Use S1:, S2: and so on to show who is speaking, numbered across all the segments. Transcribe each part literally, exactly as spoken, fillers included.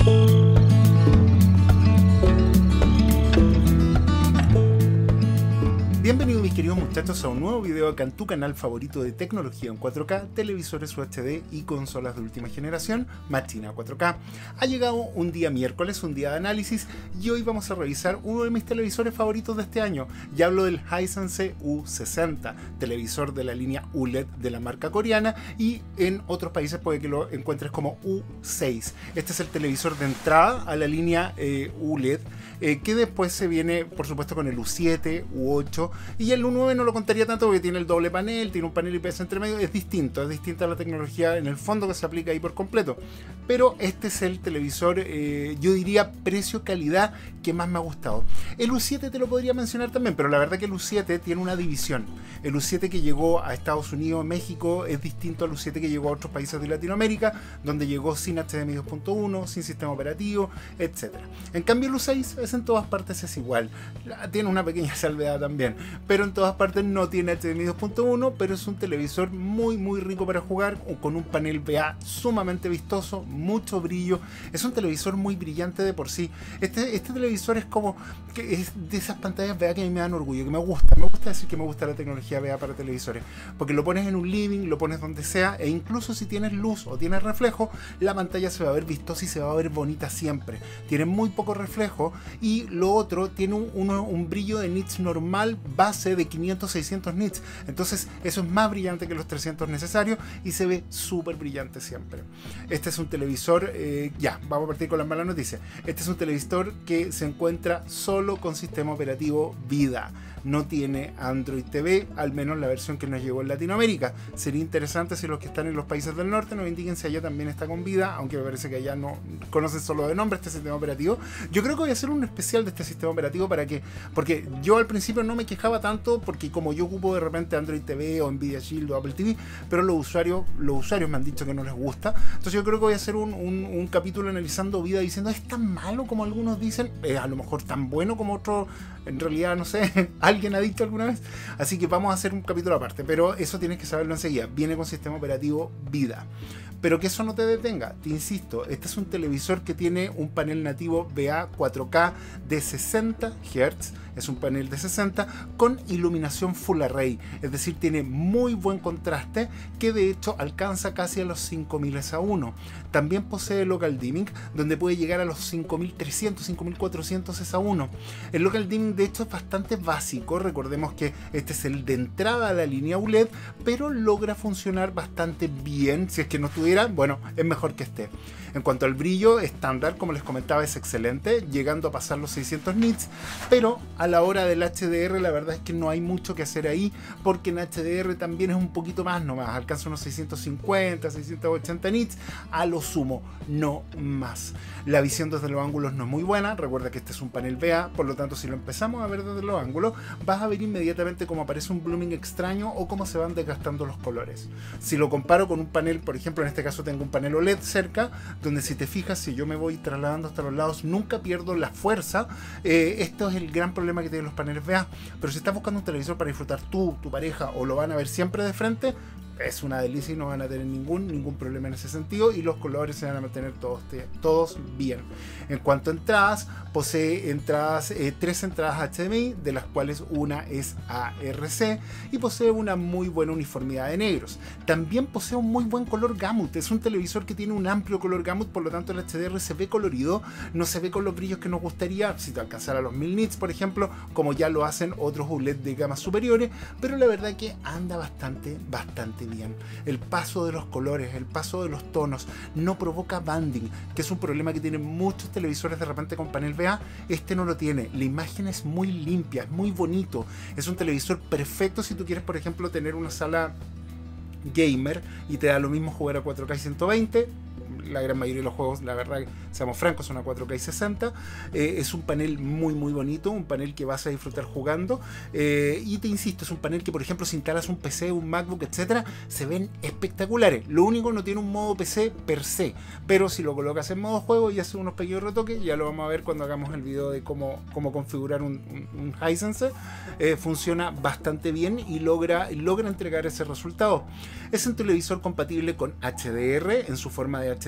S1: Bienvenidos mis queridos muchachos a un nuevo video acá en tu canal favorito de tecnología en cuatro K, televisores U H D y consolas de última generación, Machina cuatro K. Ha llegado un día miércoles, un día de análisis, y hoy vamos a revisar uno de mis televisores favoritos de este año. Ya hablo del Hisense U sesenta, televisor de la línea U L E D de la marca coreana, y en otros países puede que lo encuentres como U seis. Este es el televisor de entrada a la línea eh, U L E D, eh, que después se viene por supuesto con el U siete, U ocho, y el U nueve no lo contaría tanto porque tiene el doble panel, tiene un panel I P S entre medio, es distinto, es distinta la tecnología en el fondo que se aplica ahí por completo. Pero este es el televisor, eh, yo diría precio-calidad que más me ha gustado. El U siete te lo podría mencionar también, pero la verdad que el U siete tiene una división. El U siete que llegó a Estados Unidos, México, es distinto al U siete que llegó a otros países de Latinoamérica, donde llegó sin H D M I dos punto uno, sin sistema operativo, etcétera. En cambio el U seis es en todas partes es igual, tiene una pequeña salvedad también, pero en todas partes no tiene H D M I dos punto uno, pero es un televisor muy muy rico para jugar, con un panel V A sumamente vistoso, mucho brillo, es un televisor muy brillante de por sí. Este, este televisor es como, que es de esas pantallas V A que a mí me dan orgullo, que me gusta, me gusta decir que me gusta la tecnología V A para televisores, porque lo pones en un living, lo pones donde sea, e incluso si tienes luz o tienes reflejo, la pantalla se va a ver vistosa y se va a ver bonita siempre. Tiene muy poco reflejo, y lo otro, tiene un, un, un brillo de nits normal base de quinientos a seiscientos nits, entonces eso es más brillante que los trescientos necesarios y se ve súper brillante siempre. Este es un televisor, eh, ya, vamos a partir con las malas noticias. Este es un televisor que se encuentra solo con sistema operativo Vida, no tiene Android T V, al menos la versión que nos llegó en Latinoamérica. Sería interesante si los que están en los países del norte nos indiquen si allá también está con Vida, aunque me parece que allá no conocen solo de nombre este sistema operativo. Yo creo que voy a hacer un especial de este sistema operativo para que, porque yo al principio no me quejaba tanto, porque como yo ocupo de repente Android T V o Nvidia Shield o Apple T V, pero los usuarios, los usuarios me han dicho que no les gusta. Entonces yo creo que voy a hacer un, un, un capítulo analizando Vida, diciendo es tan malo como algunos dicen, es a lo mejor tan bueno como otros, en realidad no sé, alguien ha dicho alguna vez. Así que vamos a hacer un capítulo aparte, pero eso tienes que saberlo enseguida. Viene con sistema operativo Vida. Pero que eso no te detenga, te insisto, este es un televisor que tiene un panel nativo V A cuatro K de sesenta hertz, es un panel de sesenta con iluminación Full Array, es decir, tiene muy buen contraste que de hecho alcanza casi a los cinco mil S A uno. También posee Local Dimming, donde puede llegar a los cinco mil trescientos, cinco mil cuatrocientos S A uno. El Local Dimming de hecho es bastante básico, recordemos que este es el de entrada a la línea U L E D, pero logra funcionar bastante bien. Si es que no estuviera, bueno, es mejor que esté. En cuanto al brillo estándar, como les comentaba, es excelente, llegando a pasar los seiscientos nits, pero a la hora del H D R la verdad es que no hay mucho que hacer ahí, porque en H D R también es un poquito más nomás, alcanza unos seiscientos cincuenta, seiscientos ochenta nits a lo sumo, no más. La visión desde los ángulos no es muy buena, recuerda que este es un panel V A, por lo tanto si lo empezamos a ver desde los ángulos, vas a ver inmediatamente cómo aparece un blooming extraño o cómo se van desgastando los colores. Si lo comparo con un panel, por ejemplo en este caso tengo un panel O L E D cerca, donde si te fijas, si yo me voy trasladando hasta los lados, nunca pierdo la fuerza. Eh, esto es el gran problema que tienen los paneles V A. Pero si estás buscando un televisor para disfrutar tú, tu pareja, o lo van a ver siempre de frente, es una delicia y no van a tener ningún, ningún problema en ese sentido, y los colores se van a mantener todos, todos bien. En cuanto a entradas, posee entradas, eh, tres entradas H D M I, de las cuales una es A R C, y posee una muy buena uniformidad de negros. También posee un muy buen color gamut, es un televisor que tiene un amplio color gamut, por lo tanto el H D R se ve colorido, no se ve con los brillos que nos gustaría, si te alcanzara los mil nits por ejemplo, como ya lo hacen otros U L E D de gamas superiores, pero la verdad que anda bastante, bastante bien. El paso de los colores, el paso de los tonos, no provoca banding, que es un problema que tienen muchos televisores de repente con panel V A. Este no lo tiene, la imagen es muy limpia, es muy bonito, es un televisor perfecto si tú quieres por ejemplo tener una sala gamer y te da lo mismo jugar a cuatro K y ciento veinte. La gran mayoría de los juegos, la verdad, seamos francos, son a cuatro K y sesenta. Eh, es un panel muy muy bonito, un panel que vas a disfrutar jugando, eh, y te insisto, es un panel que por ejemplo si instalas un P C, un MacBook, etcétera, se ven espectaculares. Lo único, no tiene un modo P C per se, pero si lo colocas en modo juego y haces unos pequeños retoques, ya lo vamos a ver cuando hagamos el video de cómo, cómo configurar un, un, un Hisense. Eh, funciona bastante bien y logra, logra entregar ese resultado. Es un televisor compatible con H D R en su forma de H D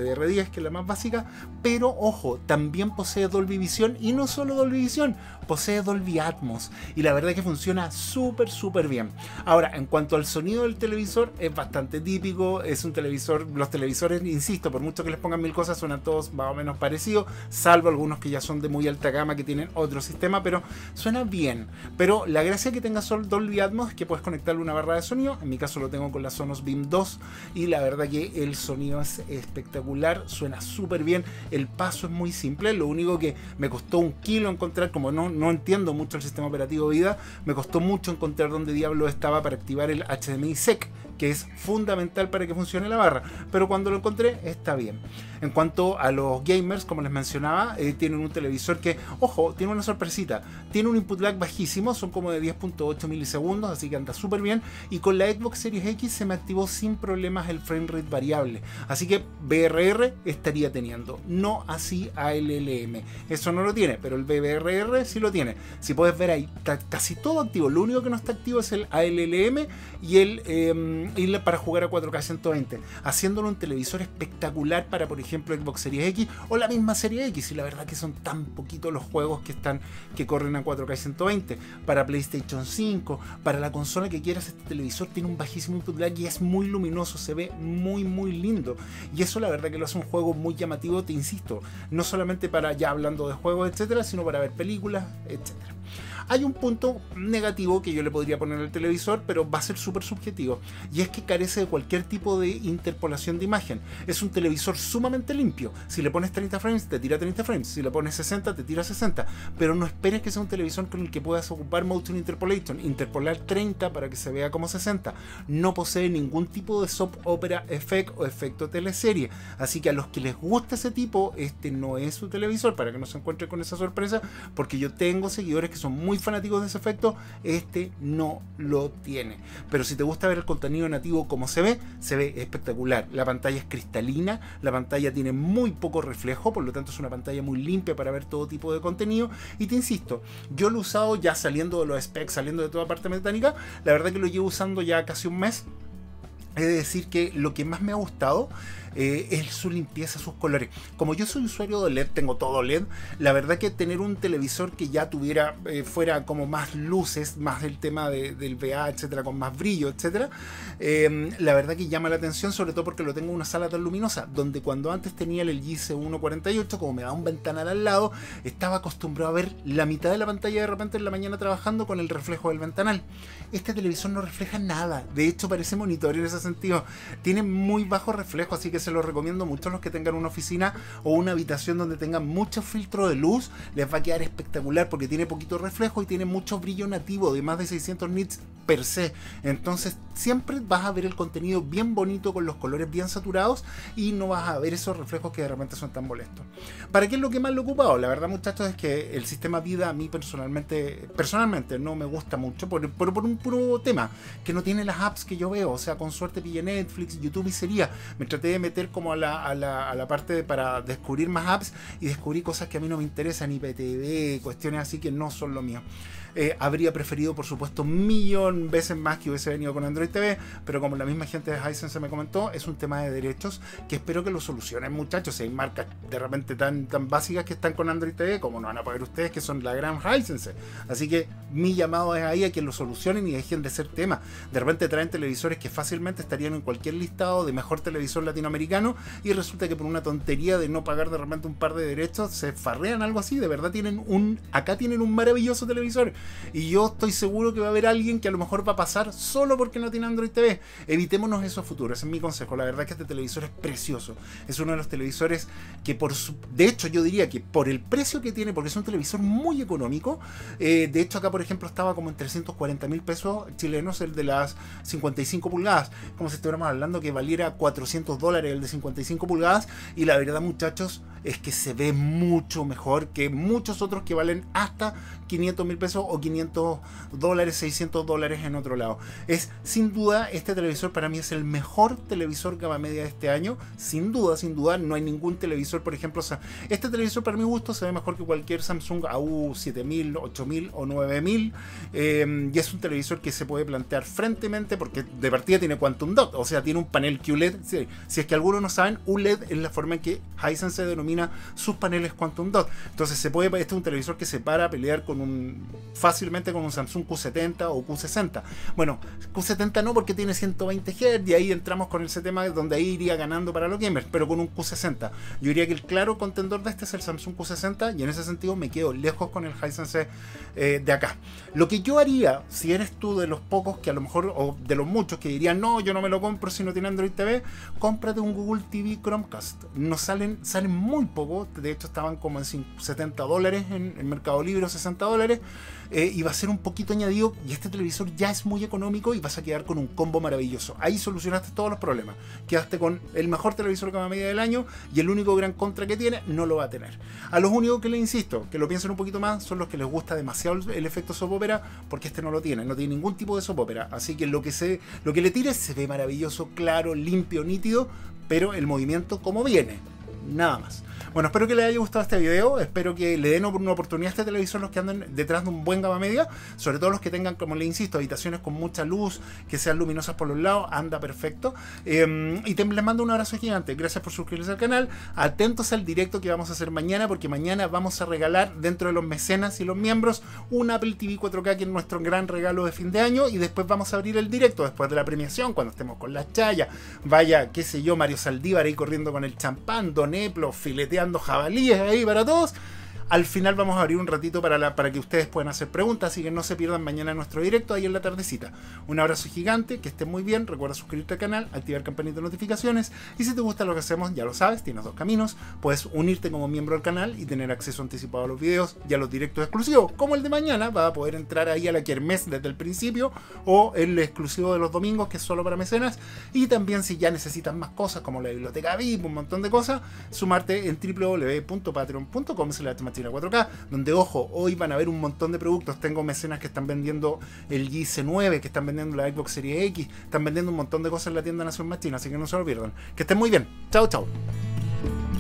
S1: D R diez, que es la más básica, pero ojo, también posee Dolby Vision, y no solo Dolby Vision, posee Dolby Atmos, y la verdad es que funciona súper súper bien. Ahora, en cuanto al sonido del televisor, es bastante típico, es un televisor, los televisores, insisto, por mucho que les pongan mil cosas, suenan todos más o menos parecidos, salvo algunos que ya son de muy alta gama, que tienen otro sistema, pero suena bien. Pero la gracia que tenga Dolby Atmos es que puedes conectarle una barra de sonido, en mi caso lo tengo con la Sonos Beam dos, y la verdad que el sonido es espectacular, suena súper bien, el paso es muy simple, lo único que me costó un kilo encontrar, como no, no entiendo mucho el sistema operativo VIDAA, me costó mucho encontrar dónde diablo estaba para activar el H D M I S E C, que es fundamental para que funcione la barra, pero cuando lo encontré está bien. En cuanto a los gamers, como les mencionaba, eh, tienen un televisor que, ojo, tiene una sorpresita, tiene un input lag bajísimo, son como de diez punto ocho milisegundos, así que anda súper bien, y con la Xbox Series X se me activó sin problemas el frame rate variable, así que V R R estaría teniendo, no así A L L M, eso no lo tiene, pero el V R R sí lo tiene. Si puedes ver ahí, está casi todo activo, lo único que no está activo es el A L L M y el eh, y para jugar a cuatro K ciento veinte, haciéndolo un televisor espectacular para, por ejemplo, Xbox Series X o la misma Serie X, y la verdad que son tan poquitos los juegos que están que corren a cuatro K ciento veinte. Para PlayStation cinco, para la consola que quieras, este televisor tiene un bajísimo input lag y es muy luminoso, se ve muy muy lindo, y eso la verdad que lo hace un juego muy llamativo, te insisto, no solamente para, ya hablando de juegos, etcétera, sino para ver películas, etcétera. Hay un punto negativo que yo le podría poner al televisor, pero va a ser súper subjetivo, y es que carece de cualquier tipo de interpolación de imagen. Es un televisor sumamente limpio. Si le pones treinta frames, te tira treinta frames. Si le pones sesenta, te tira sesenta. Pero no esperes que sea un televisor con el que puedas ocupar Motion Interpolation, interpolar treinta para que se vea como sesenta. No posee ningún tipo de soap opera effect o efecto teleserie. Así que a los que les gusta ese tipo, este no es su televisor, para que no se encuentren con esa sorpresa, porque yo tengo seguidores que son muy fanáticos de ese efecto, este no lo tiene. Pero si te gusta ver el contenido nativo como se ve, se ve espectacular. La pantalla es cristalina, la pantalla tiene muy poco reflejo, por lo tanto es una pantalla muy limpia para ver todo tipo de contenido, y te insisto, yo lo he usado ya saliendo de los specs, saliendo de toda parte mecánica, la verdad que lo llevo usando ya casi un mes. He de decir que lo que más me ha gustado eh, es su limpieza, sus colores. Como yo soy usuario de L E D, tengo todo L E D, la verdad que tener un televisor que ya tuviera, eh, fuera como más luces, más el tema de, del V A, etcétera, con más brillo, etcétera, eh, la verdad que llama la atención, sobre todo porque lo tengo en una sala tan luminosa, donde cuando antes tenía el L G C uno cuarenta y ocho, como me da un ventanal al lado, estaba acostumbrado a ver la mitad de la pantalla de repente en la mañana trabajando con el reflejo del ventanal. Este televisor no refleja nada, de hecho parece monitor en ese sentido, tiene muy bajo reflejo, así que se lo recomiendo mucho a los que tengan una oficina o una habitación donde tengan mucho filtro de luz, les va a quedar espectacular porque tiene poquito reflejo y tiene mucho brillo nativo de más de seiscientos nits per se, entonces siempre vas a ver el contenido bien bonito con los colores bien saturados y no vas a ver esos reflejos que de repente son tan molestos. ¿Para qué es lo que más lo he ocupado? La verdad, muchachos, es que el sistema VIDAA a mí personalmente personalmente no me gusta mucho por, por, por un puro tema, que no tiene las apps que yo veo, o sea, con suerte pillé Netflix, YouTube y sería, me traté de meter como a la, a la, a la parte de, para descubrir más apps, y descubrí cosas que a mí no me interesan, I P T V, cuestiones así que no son lo mío. Eh, habría preferido, por supuesto, un millón veces más que hubiese venido con Android T V, pero como la misma gente de Hisense me comentó, es un tema de derechos que espero que lo solucionen, muchachos. Si hay marcas de repente tan, tan básicas que están con Android T V, como no van a pagar ustedes, que son la gran Hisense. Así que mi llamado es ahí a que lo solucionen y dejen de ser tema. De repente traen televisores que fácilmente estarían en cualquier listado de mejor televisor latinoamericano, y resulta que por una tontería de no pagar de repente un par de derechos se farrean algo así. De verdad tienen un, acá tienen un maravilloso televisor, y yo estoy seguro que va a haber alguien que a lo mejor va a pasar solo porque no tiene Android T V. Evitémonos eso a futuro, ese es mi consejo. La verdad es que este televisor es precioso, es uno de los televisores que por su, de hecho yo diría que por el precio que tiene, porque es un televisor muy económico, eh, de hecho acá por ejemplo estaba como en trescientos cuarenta mil pesos chilenos el de las cincuenta y cinco pulgadas, como si estuviéramos hablando que valiera cuatrocientos dólares el de cincuenta y cinco pulgadas, y la verdad, muchachos, es que se ve mucho mejor que muchos otros que valen hasta quinientos mil pesos o quinientos dólares, seiscientos dólares en otro lado. Es sin duda, este televisor para mí es el mejor televisor gama media de este año, sin duda, sin duda. No hay ningún televisor, por ejemplo, o sea, este televisor para mi gusto se ve mejor que cualquier Samsung A U siete mil, ocho mil o nueve mil, eh, y es un televisor que se puede plantear frentemente porque de partida tiene Quantum Dot, o sea, tiene un panel Q L E D. Si, si es que algunos no saben, U L E D es la forma en que Hisense denomina sus paneles Quantum Dot. Entonces se puede, este es un televisor que se para a pelear con un fácilmente con un Samsung Q setenta o Q sesenta. Bueno, Q setenta no, porque tiene ciento veinte hertz y ahí entramos con ese tema donde ahí iría ganando para los gamers, pero con un Q sesenta. Yo diría que el claro contendor de este es el Samsung Q sesenta, y en ese sentido me quedo lejos con el Hisense eh, de acá. Lo que yo haría, si eres tú de los pocos que a lo mejor, o de los muchos que dirían no, yo no me lo compro si no tiene Android T V, cómprate un Google T V Chromecast. No salen, salen muy poco, de hecho estaban como en setenta dólares en el Mercado Libre, sesenta dólares, eh, y va a ser un poquito añadido, y este televisor ya es muy económico y vas a quedar con un combo maravilloso. Ahí solucionaste todos los problemas, quedaste con el mejor televisor gama media del año, y el único gran contra que tiene, no lo va a tener. A los únicos que les insisto, que lo piensen un poquito más, son los que les gusta demasiado el efecto soap opera, porque este no lo tiene, no tiene ningún tipo de soap opera, así que lo que, se, lo que le tires se ve maravilloso, claro, limpio, nítido, pero el movimiento como viene, nada más. Bueno, espero que les haya gustado este video, espero que le den una oportunidad a este televisor los que anden detrás de un buen gama media, sobre todo los que tengan, como les insisto, habitaciones con mucha luz, que sean luminosas por los lados, anda perfecto. Eh, y te, les mando un abrazo gigante, gracias por suscribirse al canal, atentos al directo que vamos a hacer mañana, porque mañana vamos a regalar dentro de los mecenas y los miembros un Apple T V cuatro K, que es nuestro gran regalo de fin de año, y después vamos a abrir el directo después de la premiación, cuando estemos con las chayas, vaya, qué sé yo, Mario Saldívar ahí corriendo con el champán, Don Eplo fileteando jabalíes ahí para todos. Al final vamos a abrir un ratito para, la, para que ustedes puedan hacer preguntas, así que no se pierdan mañana nuestro directo ahí en la tardecita. Un abrazo gigante, que estén muy bien, recuerda suscribirte al canal, activar campanita de notificaciones, y si te gusta lo que hacemos, ya lo sabes, tienes dos caminos: puedes unirte como miembro al canal y tener acceso anticipado a los videos y a los directos exclusivos, como el de mañana, vas a poder entrar ahí a la kermés desde el principio, o el exclusivo de los domingos, que es solo para mecenas. Y también, si ya necesitas más cosas como la biblioteca V I P, un montón de cosas, sumarte en w w w punto patreon punto com slash Machina cuatro K, donde, ojo, hoy van a ver un montón de productos. Tengo mecenas que están vendiendo el G C nueve, que están vendiendo la Xbox Series X, están vendiendo un montón de cosas en la tienda Nación Machina, así que no se lo pierdan. Que estén muy bien. Chao, chao.